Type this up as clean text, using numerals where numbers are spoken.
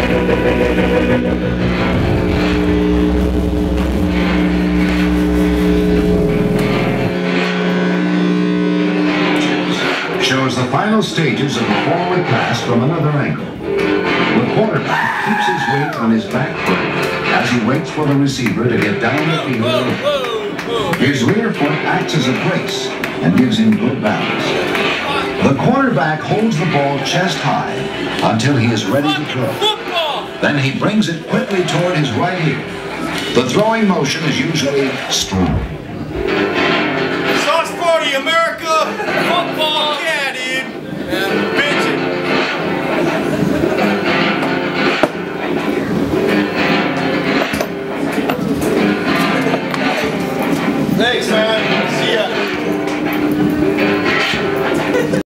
Shows the final stages of the forward pass from another angle. The quarterback keeps his weight on his back foot as he waits for the receiver to get down the field. His rear foot acts as a brace and gives him good balance. The quarterback holds the ball chest high until he is ready to throw. Then he brings it quickly toward his right ear. The throwing motion is usually strong. Sauce Party, America! Football!